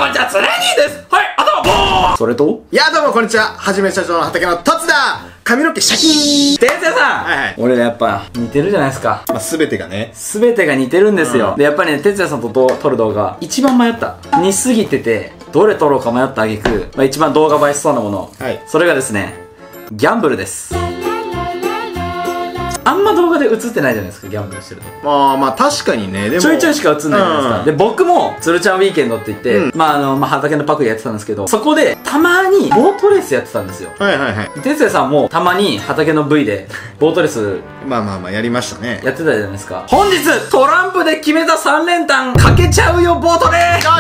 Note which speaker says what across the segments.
Speaker 1: こんにちは、つねにです。はい、頭ボーン。それと
Speaker 2: いや、どうもこんにちは。はじめ社長の畑のトツだ。髪の毛シャキーン。
Speaker 1: 哲也さん。
Speaker 2: はいはい。
Speaker 1: 俺らやっぱ似てるじゃないですか。
Speaker 2: まあ、すべてがね。
Speaker 1: すべてが似てるんですよ。で、やっぱりね、哲也さんと撮る動画、一番迷った。似すぎてて、どれ撮ろうか迷った挙句、まあ、一番動画映えしそうなもの。
Speaker 2: はい。
Speaker 1: それがですね、ギャンブルです。あんま動画で映ってないじゃないですか、ギャンブルしてると。
Speaker 2: まあ確かにね、でも。
Speaker 1: ちょいちょいしか映んないじゃないですか。で、僕も、つるちゃんウィーケンドって言って、畑のパクリやってたんですけど、そこで、たまに、ボートレースやってたんですよ。
Speaker 2: はいはいはい。
Speaker 1: 哲也さんも、たまに、畑の V で、ボートレース、
Speaker 2: まあ、やりましたね。
Speaker 1: やってたじゃないですか。本日、トランプで決めた3連単、かけちゃうよ、ボートレース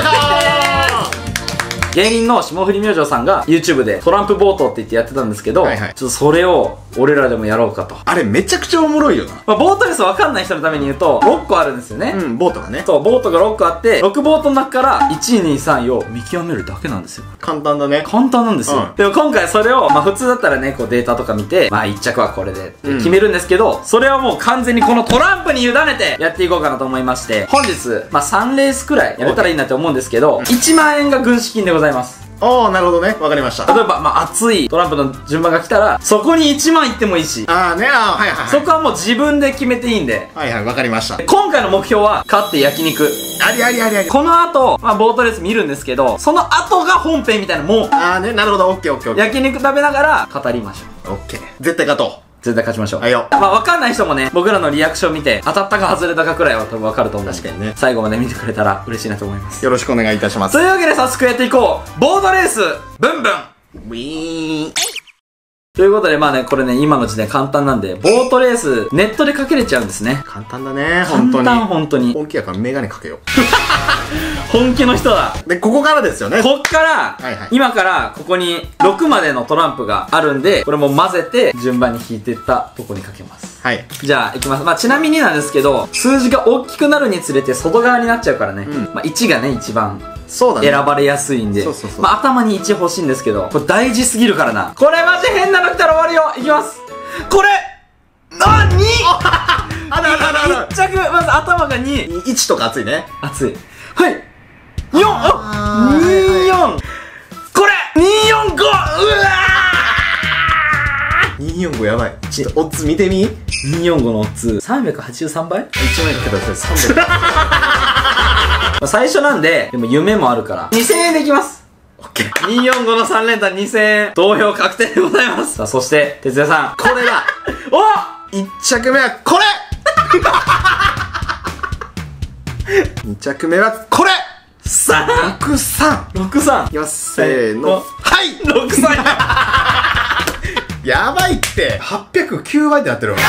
Speaker 1: 芸人の霜降り明星さんが YouTube でトランプボートって言ってやってたんですけど、ちょっとそれを俺らでもやろうかと。
Speaker 2: あれめちゃくちゃおもろいよな。
Speaker 1: ボートレースわかんない人のために言うと、6個あるんですよね。
Speaker 2: うん、ボートがね。
Speaker 1: そう、ボートが6個あって、6ボートの中から1位、2位、3位を見極めるだけなんですよ。
Speaker 2: 簡単だね。
Speaker 1: 簡単なんですよ。でも今回それを、普通だったらね、こうデータとか見て、1着はこれでって決めるんですけど、それはもう完全にこのトランプに委ねてやっていこうかなと思いまして、本日、3レースくらいやれたらいいなって思うんですけど、1万円が軍資金でございます。
Speaker 2: ああ、なるほどね。わかりました。
Speaker 1: 例えば、熱いトランプの順番が来たら、そこに1万いってもいいし。
Speaker 2: はいはいはい。
Speaker 1: そこはもう自分で決めていいんで。
Speaker 2: はいはい、わかりました。
Speaker 1: 今回の目標は、勝って焼肉。
Speaker 2: あり。
Speaker 1: この後、ボートレース見るんですけど、その後が本編みたいなもん。
Speaker 2: なるほど、オッケー。
Speaker 1: 焼肉食べながら、語りましょう。
Speaker 2: オッケー。絶対勝とう。
Speaker 1: 絶対勝ちましょう。
Speaker 2: はいよ。
Speaker 1: わかんない人もね、僕らのリアクション見て、当たったか外れたかくらいは多分わかると思う。
Speaker 2: 確かにね。
Speaker 1: 最後まで見てくれたら嬉しいなと思います。
Speaker 2: よろしくお願いいたします。
Speaker 1: というわけで早速やっていこう。ボートレース、ブンブン。
Speaker 2: ウィーン。
Speaker 1: ということで、これね、今の時点簡単なんで、ボートレース、ネットでかけれちゃうんですね。
Speaker 2: 簡単だね、本当に。
Speaker 1: 本当に。
Speaker 2: 本気やからメガネかけよう。
Speaker 1: 本気の人だ。
Speaker 2: で、ここからですよね。
Speaker 1: こっから、今からここに6までのトランプがあるんで、これも混ぜて順番に引いていったとこにかけます。はい。じゃあ、いきます。ちなみになんですけど、数字が大きくなるにつれて外側になっちゃうからね。1がね、一番。そうだね。選ばれやすいんで。頭に1欲しいんですけど、これ大事すぎるからな。これマジ変なの来たら終わるよ。いきます。これ 2! 1着、まず頭が2。
Speaker 2: 1とか熱いね。
Speaker 1: 熱い。はい。24! これ !245! うわ
Speaker 2: ー !245 やばい。ちょっとオッズ見てみ
Speaker 1: ?245 のオッズ。383倍
Speaker 2: ?1 万円かけたら300。
Speaker 1: 最初なんで、でも夢もあるから。2000円でいきます。オッケー。245の3連単2000円。投票確定でございます。さあ、そして、哲也さん。
Speaker 2: これだ
Speaker 1: お
Speaker 2: !1 着目はこれ2着目はこれ !63!63! いきます。せーの。はい
Speaker 1: !63!
Speaker 2: やばいって !809 倍ってなってるわ。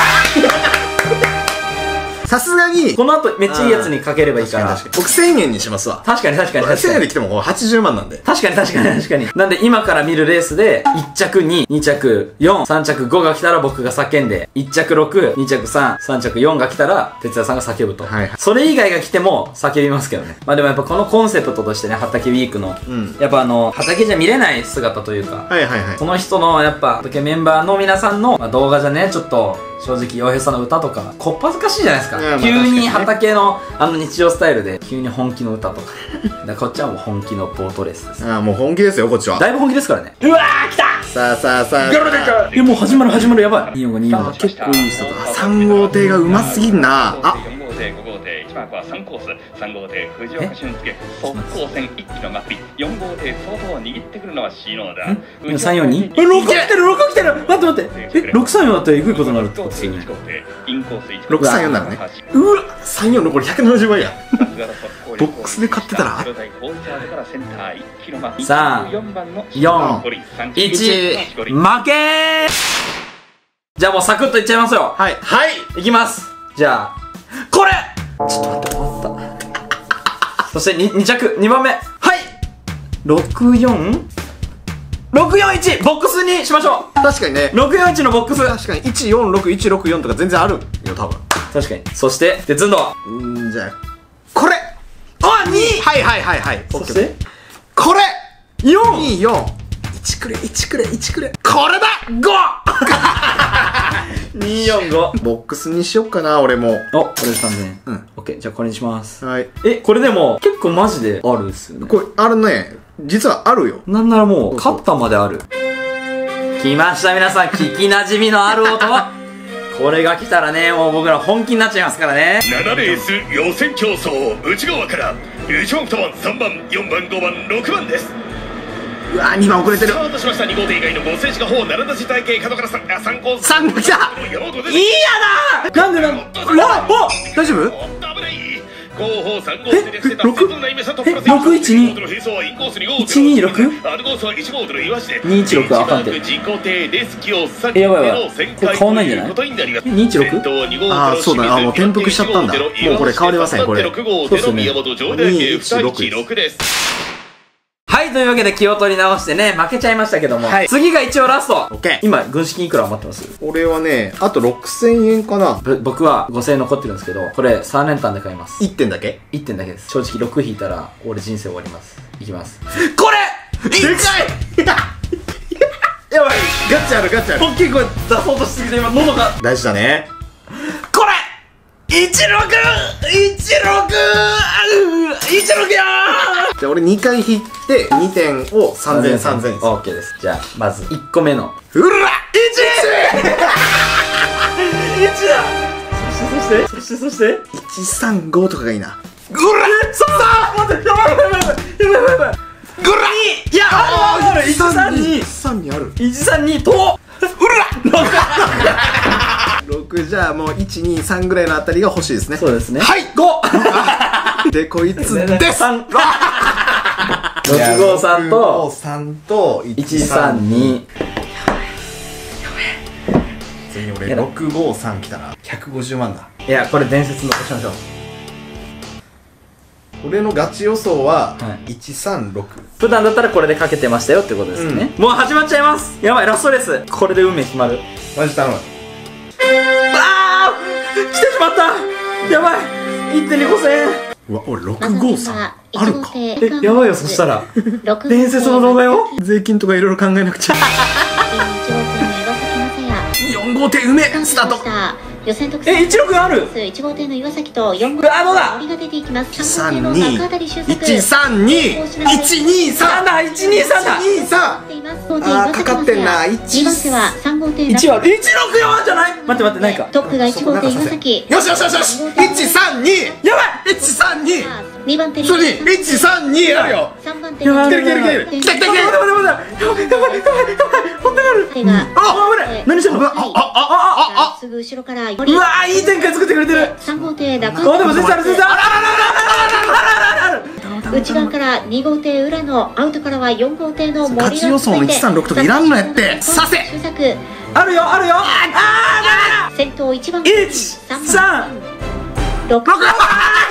Speaker 2: さすがに、
Speaker 1: この後めっちゃいいやつにかければいいから。
Speaker 2: 僕1000円にしますわ。
Speaker 1: 確かに。
Speaker 2: 1000円で来ても80万なんで。
Speaker 1: 確かに。なんで今から見るレースで、1着2、2着4、3着5が来たら僕が叫んで、1着6、2着3、3着4が来たら、哲也さんが叫ぶと。それ以外が来ても叫びますけどね。でもやっぱこのコンセプトとしてね、畑ウィークの、やっぱ畑じゃ見れない姿というか、その人のやっぱ畑メンバーの皆さんの動画じゃね、ちょっと、正直、洋平さんの歌とか、こっぱずかしいじゃないですか。急に畑の日常スタイルで、急に本気の歌とか。こっちはもう本気のボートレースです。
Speaker 2: もう本気ですよ、こっちは。
Speaker 1: だいぶ本気ですからね。うわー、来た
Speaker 2: さあ。
Speaker 1: もう始まる、やばい。245、
Speaker 2: 結構いい人だ。3号艇がうますぎんな。あ
Speaker 3: 5号艇1番は3コース、3号艇藤岡俊介、速攻戦1機のマッピ、4号艇相当握ってくるのはシーノーだ。
Speaker 1: 342？ 6来てる待って634だったらえぐいことになるってことですよね。
Speaker 2: 634ならね。うわ34残り170倍や。ボックスで買ってたら3、4、1、
Speaker 1: 負けー。じゃあもうサクッといっちゃいますよ。はい、いきます。じゃあこれちょっと待って、終わった。そして2着、2番目。はい !641! ボックスにしましょう。
Speaker 2: 確かにね。
Speaker 1: 641のボックス。
Speaker 2: 確かに。146、164とか全然あるよ、多分。
Speaker 1: 確かに。そして、で、ズンドは
Speaker 2: じゃあ、これ
Speaker 1: あ !2!
Speaker 2: はい。
Speaker 1: そして、
Speaker 2: これ
Speaker 1: 4!
Speaker 2: 2、4。1くれ。これだ
Speaker 1: 5! 245。
Speaker 2: ボックスにしよっかな、俺も。
Speaker 1: お、これで3000円。
Speaker 2: うん。
Speaker 1: オッケー、じゃあこれにします。
Speaker 2: はい。
Speaker 1: これでも、結構マジであるっすよね。
Speaker 2: これ、あるね、実はあるよ。
Speaker 1: なんならもう、カッターまである。来ました皆さん、聞き馴染みのある音。これが来たらね、もう僕ら本気になっちゃいますからね。
Speaker 4: 7レース予選競争内側から1番、2番、3番、4番、5番、6番です。
Speaker 2: うわー、2番遅れてる。
Speaker 4: スタートしました2号艇以外の5選手が4並んだ字体系角から3コース
Speaker 2: 3来た。
Speaker 1: いいやだ。なんでなんお
Speaker 2: 大丈夫？
Speaker 4: 危ない。後方3号艇でしてた
Speaker 1: 6 612 126
Speaker 4: アルゴースは1号艇の岩下で
Speaker 1: 216はあかんて。
Speaker 4: 自己艇で隙を避けて
Speaker 1: やばいやばい
Speaker 4: の旋
Speaker 1: これ
Speaker 4: 回
Speaker 1: 変わんないんじゃない
Speaker 4: ということになります。
Speaker 1: 216？
Speaker 2: あーそうだね。あ、もう転覆しちゃったんだ。もうこれ変わりません、これ。
Speaker 4: 6号艇の宮本上田家216です。
Speaker 1: はい、というわけで気を取り直してね、負けちゃいましたけども。
Speaker 2: はい、
Speaker 1: 次が一応ラスト。
Speaker 2: オッケー。
Speaker 1: 今、軍資金いくら余ってます？
Speaker 2: 俺はね、あと6000円かな。
Speaker 1: 僕は5000円残ってるんですけど、これ3連単で買います。
Speaker 2: 1点だけ？
Speaker 1: 1点だけです。正直6引いたら、俺人生終わります。いきます。
Speaker 2: これでかいやばい、ガチあるガチある。
Speaker 1: 大きい声出そうとしすぎて今喉が。
Speaker 2: 大事だね。
Speaker 1: これ 16 16やー。
Speaker 2: じゃあ俺2回引いて2点を3000、3000です。
Speaker 1: オッケーです。じゃあ、まず1個目の。
Speaker 2: うら
Speaker 1: 1 だ。そして
Speaker 2: 135とかがいいな。
Speaker 1: ぐら待って、やばい
Speaker 2: ぐら
Speaker 1: いや、ある132
Speaker 2: 132ある。
Speaker 1: 132と
Speaker 2: 6じゃあもう123ぐらいのあたりが欲しいですね。
Speaker 1: そうですね。
Speaker 2: はい 5! でこいつです
Speaker 1: 653と
Speaker 2: 3と
Speaker 1: 132。
Speaker 2: 次俺653来たら150万だ。
Speaker 1: いや、これ伝説残しましょう。
Speaker 2: 俺のガチ予想は
Speaker 1: はい
Speaker 2: 136。
Speaker 1: 普段だったらこれでかけてましたよってことですね。もう始まっちゃいます。やばい、ラストレース。これで運命決まる。
Speaker 2: マジ頼む。
Speaker 1: あー来てしまった。やばい 1.25000円。
Speaker 2: うわ、俺653あるか。
Speaker 1: やばいよ、そしたら伝説の動画よ。
Speaker 2: 税金とかいろいろ考えなくちゃ。4号艇梅スタート。
Speaker 5: 予選特選
Speaker 1: 16ある。
Speaker 5: 1号艇の岩崎と4号
Speaker 1: 艇の
Speaker 5: 森が出ていきます。3号艇の中辺修作
Speaker 2: 132 123
Speaker 1: だ123だ。
Speaker 2: あーかかってんな。
Speaker 5: 2番手は3号艇
Speaker 1: 1は164じゃない。待って、ないか。
Speaker 5: トップが1号艇岩崎。
Speaker 2: よしよしよしよし 132
Speaker 1: やばい
Speaker 2: 132
Speaker 5: 2番手に
Speaker 2: 132あるよ。
Speaker 5: 3番手
Speaker 1: やばい
Speaker 2: 来てる来てる来てる来た来た来た。
Speaker 1: やばい本当にある。
Speaker 5: 手が
Speaker 1: 危ない。何してんの。
Speaker 5: すぐ後ろから
Speaker 1: うわー、いい展開作ってくれてる。
Speaker 5: 3号艇だ
Speaker 1: でも全然ある全然ある。
Speaker 5: 内側から2号艇裏のアウトからは4号艇の森が
Speaker 2: ガチ予想の136とかいらんのやってさせ。
Speaker 1: あるよあー
Speaker 5: 先頭1番
Speaker 1: 1 3
Speaker 5: 6